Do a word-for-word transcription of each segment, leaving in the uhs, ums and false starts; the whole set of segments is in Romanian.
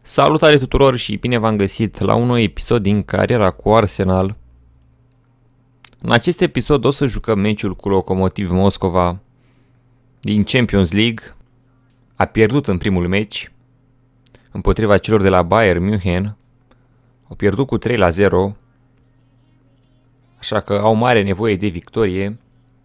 Salutare tuturor și bine v-am găsit la un nou episod din cariera cu Arsenal. În acest episod o să jucăm meciul cu Lokomotiv Moscova din Champions League. A pierdut în primul meci împotriva celor de la Bayern München. Au pierdut cu trei la zero, așa că au mare nevoie de victorie.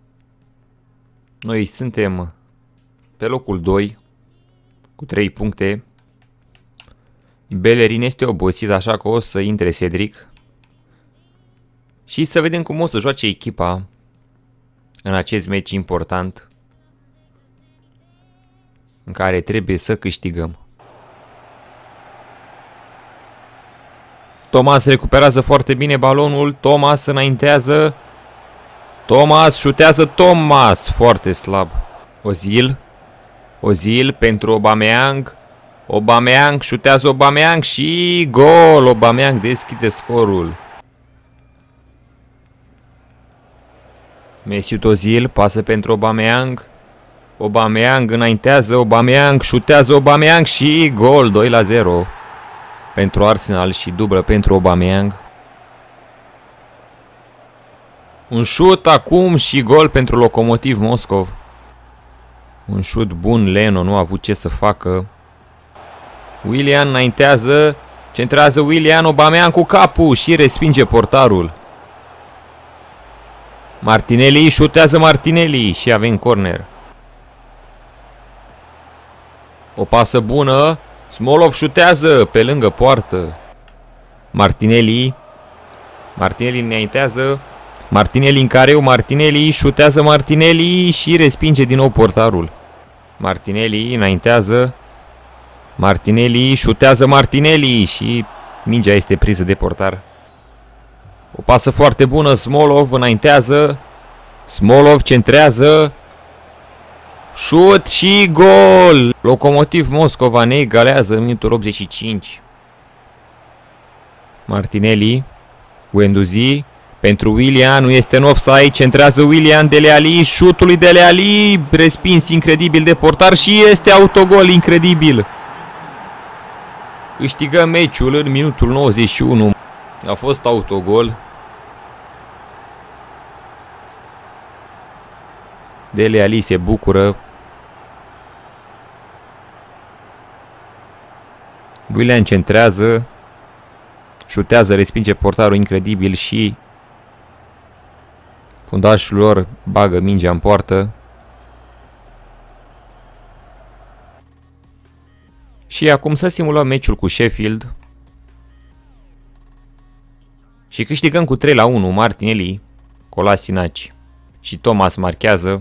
Noi suntem pe locul doi cu trei puncte. Bellerin este obosit, așa că o să intre Cedric. Și să vedem cum o să joace echipa în acest meci important în care trebuie să câștigăm. Thomas recuperează foarte bine balonul. Thomas înaintează. Thomas șutează. Thomas foarte slab. Ozil. Ozil pentru Aubameyang. Aubameyang șutează Aubameyang și gol! Aubameyang deschide scorul. Mesut Ozil pasă pentru Aubameyang. Aubameyang înaintează, Aubameyang șutează Aubameyang și gol! doi la zero pentru Arsenal și dublă pentru Aubameyang. Un șut acum și gol pentru Lokomotiv Moscov. Un șut bun, Leno nu a avut ce să facă. Willian înaintează, centrează Willian, Aubameyang cu capul și respinge portarul. Martinelli șutează Martinelli și avem corner. O pasă bună, Smolov șutează pe lângă poartă. Martinelli, Martinelli înaintează, Martinelli în careu, Martinelli șutează Martinelli și respinge din nou portarul. Martinelli înaintează, Martinelli șutează Martinelli și mingea este priză de portar. O pasă foarte bună, Smolov înaintează, Smolov centrează, șut și gol! Lokomotiv Moscova ne egalează în minutul optzeci și cinci. Martinelli, Guendouzi pentru Willian, nu este în offside, centrează Willian, Dele Alli, șutul lui Dele Alli, respins incredibil de portar și este autogol incredibil. Câștigăm meciul în minutul nouăzeci și unu. A fost autogol. Dele Alli se bucură. Willian centrează. Șutează, respinge portarul incredibil și fundașul lor bagă mingea în poartă. Și acum să simulăm meciul cu Sheffield. Și câștigăm cu trei la unu. Martinelli, Kolasinac și Thomas marchează.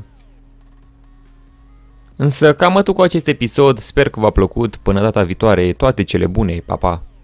Însă cam atât cu acest episod. Sper că v-a plăcut. Până data viitoare, toate cele bune. Pa, pa!